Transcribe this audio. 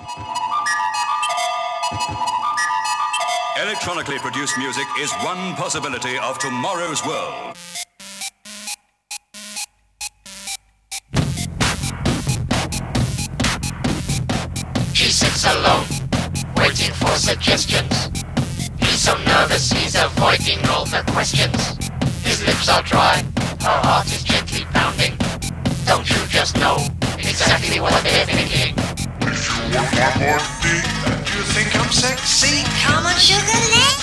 Electronically produced music is one possibility of tomorrow's world. He sits alone, waiting for suggestions. He's so nervous, he's avoiding all the questions. His lips are dry, her heart is gently pounding. Don't you just know exactly what they're thinking? If you want one more thing, and you think I'm sexy, Come on, sugar, let's